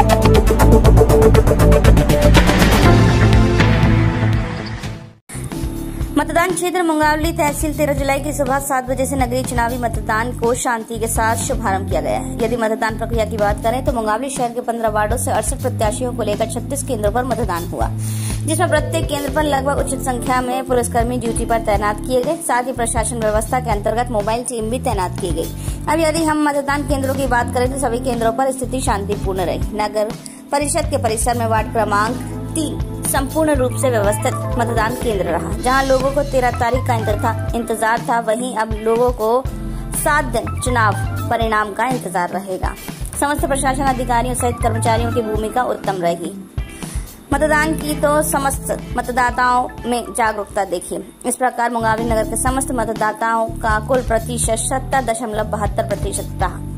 मतदान क्षेत्र मुंगावली तहसील 13 जुलाई की सुबह 7 बजे से नगरीय चुनावी मतदान को शांति के साथ शुभारंभ किया गया है। यदि मतदान प्रक्रिया की बात करें तो मुंगावली शहर के 15 वार्डों से 68 प्रत्याशियों को लेकर 36 केंद्रों पर मतदान हुआ, जिसमें प्रत्येक केंद्र पर लगभग उचित संख्या में पुलिसकर्मी ड्यूटी पर तैनात किए गए। साथ ही प्रशासन व्यवस्था के अंतर्गत मोबाइल टीम भी तैनात की गई। अब यदि हम मतदान केंद्रों की बात करें तो सभी केंद्रों पर स्थिति शांतिपूर्ण रही। नगर परिषद के परिसर में वार्ड क्रमांक 3 संपूर्ण रूप से व्यवस्थित मतदान केंद्र रहा, जहां लोगों को 13 तारीख का इंतजार था। वहीं अब लोगों को 7 दिन चुनाव परिणाम का इंतजार रहेगा। समस्त प्रशासन अधिकारियों सहित कर्मचारियों की भूमिका उत्तम रही। मतदान की तो समस्त मतदाताओं में जागरूकता देखी। इस प्रकार मुंगावली नगर के समस्त मतदाताओं का कुल प्रतिशत 70.72% रहा।